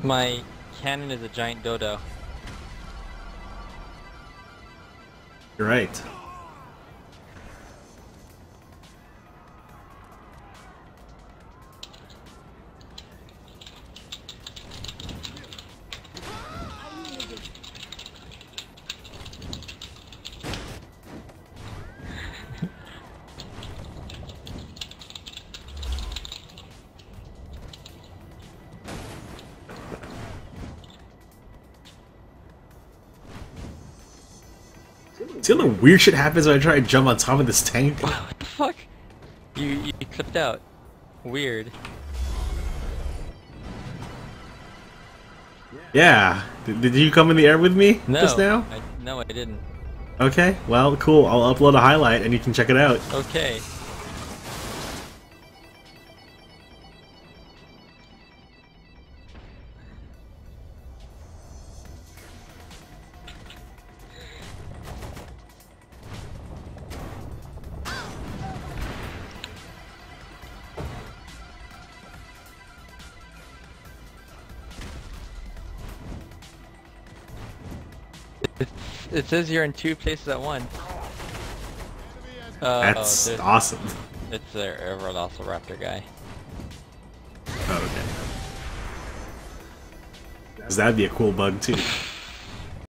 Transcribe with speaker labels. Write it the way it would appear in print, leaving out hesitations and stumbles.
Speaker 1: My cannon is a giant dodo.
Speaker 2: You're right. See all the weird shit happens when I try to jump on top of this tank?
Speaker 1: What the fuck? You clipped out. Weird.
Speaker 2: Yeah. Did you come in the air with me
Speaker 1: No,
Speaker 2: just now?
Speaker 1: No, I didn't.
Speaker 2: Okay, well, cool. I'll upload a highlight and you can check it out.
Speaker 1: Okay. It says you're in two places at once.
Speaker 2: That's awesome.
Speaker 1: It's their Velociraptor guy.
Speaker 2: Oh, okay. 'Cause that'd be a cool bug too.